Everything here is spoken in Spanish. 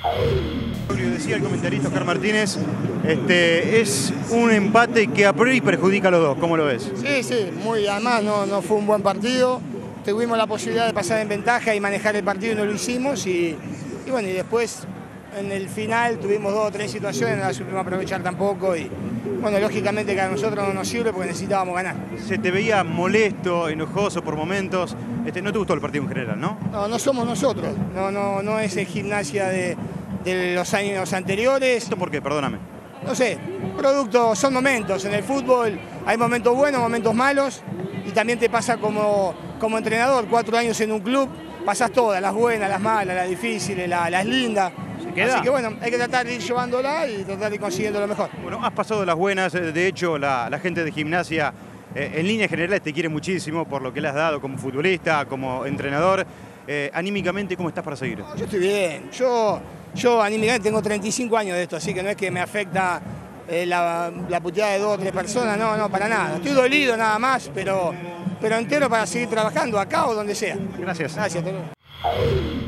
Decía el comentarista Oscar Martínez, es un empate que a priori perjudica a los dos. ¿Cómo lo ves? Sí, además no fue un buen partido. Tuvimos la posibilidad de pasar en ventaja y manejar el partido y no lo hicimos. Y bueno, y después en el final tuvimos 2 o 3 situaciones, no las supimos aprovechar tampoco. Y bueno, lógicamente que a nosotros no nos sirve porque necesitábamos ganar. Se te veía molesto, enojoso por momentos. No te gustó el partido en general, ¿no? No somos nosotros. No es el Gimnasia de los años anteriores. ¿Esto por qué? Perdóname. No sé, son momentos. En el fútbol hay momentos buenos, momentos malos. Y también te pasa como entrenador, 4 años en un club, pasás todas, las buenas, las malas, las difíciles, las lindas. Así que bueno, hay que tratar de ir llevándola y tratar de ir consiguiendo lo mejor. Bueno, has pasado las buenas, de hecho la gente de Gimnasia en líneas generales te quiere muchísimo por lo que le has dado como futbolista, como entrenador. Anímicamente, ¿cómo estás para seguir? No, yo estoy bien, yo anímicamente tengo 35 años de esto, así que no es que me afecta la puteada de 2 o 3 personas, no, para nada. Estoy dolido nada más, pero entero para seguir trabajando acá o donde sea. Gracias. Gracias, hasta luego.